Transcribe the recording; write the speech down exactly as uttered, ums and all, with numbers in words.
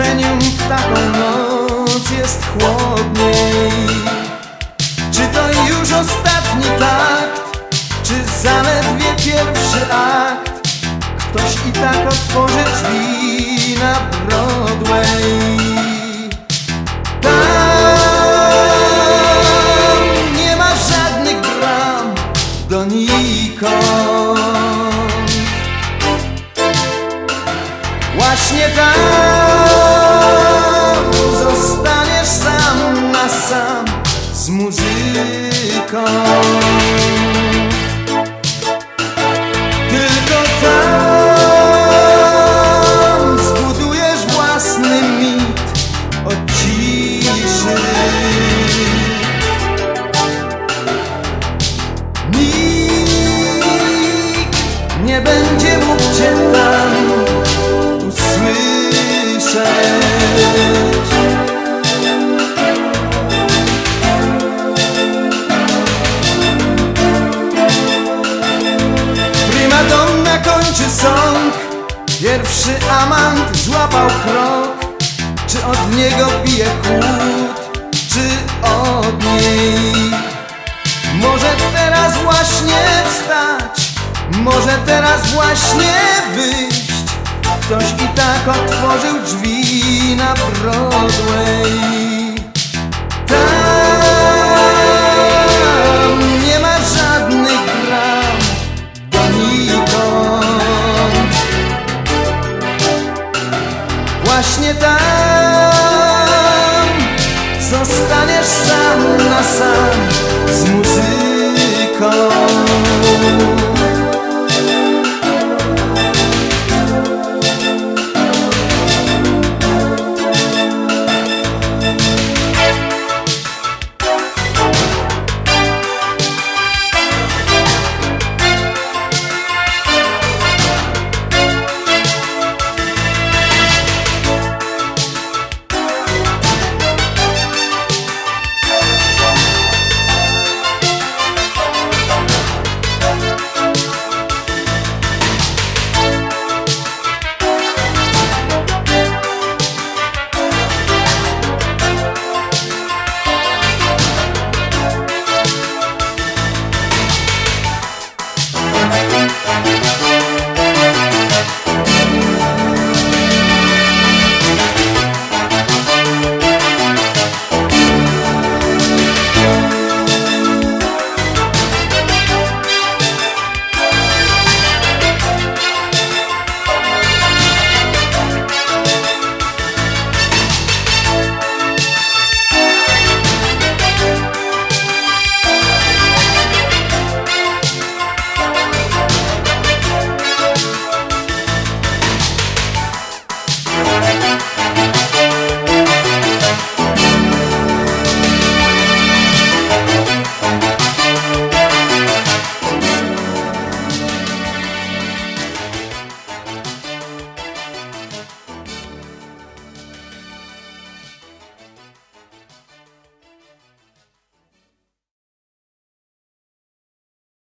milenium w taką noc jest chłodniej. Czy to już ostatni takt, czy zaledwie pierwszy akt? Ktoś i tak otworzy drzwi na Broadway. Tam nie ma żadnych bram donikąd. Właśnie tam zostaniesz sam na sam z muzyką. Tylko tam zbudujesz własny mit od ciszy. Nikt nie będzie mógł cię tam usłyszeć. Primadonna kończy sąd, pierwszy amant złapał krok. Czy od niego bije chłód, czy od niej? Może teraz właśnie wstać, może teraz właśnie wyjść. Ktoś i tak otworzył drzwi na Broadway. Tam nie ma żadnych bram donikąd. Właśnie tam zostaniesz sam na sam z muzyką.